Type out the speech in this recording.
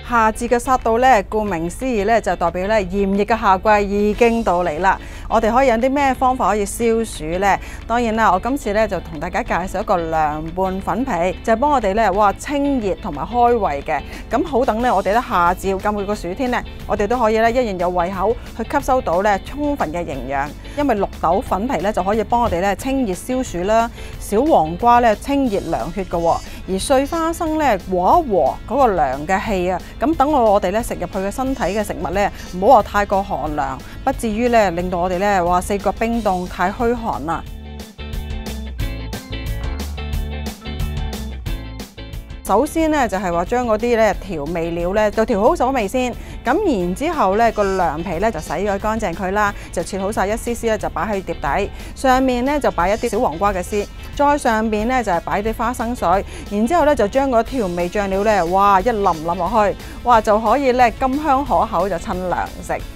夏至嘅殺到咧，顧名思義咧，就代表咧炎熱嘅夏季已經到嚟啦。我哋可以有啲咩方法可以消暑呢？當然啦，我今次咧就同大家介紹一個涼拌粉皮，就係幫我哋咧清熱同埋開胃嘅。咁好等咧，我哋咧夏至咁每個暑天咧，我哋都可以咧一樣有胃口去吸收到咧充分嘅營養。因為綠豆粉皮咧就可以幫我哋咧清熱消暑啦，小黃瓜咧清熱涼血嘅喎，而碎花生咧和一和嗰個涼嘅氣啊。咁等我哋咧食入去嘅身體嘅食物咧，唔好話太過寒涼，不至於咧令到我哋咧四腳冰凍太虛寒啦。首先咧就係話將嗰啲咧調味料咧就調好手味先，咁然之後咧個涼皮咧就洗咗乾淨佢啦，就切好晒一絲絲咧就擺喺碟底，上面咧就擺一啲小黃瓜嘅絲，再上邊咧就係擺啲花生水，然之後咧就將嗰調味醬料咧一淋落去，就可以咧甘香可口就趁涼食。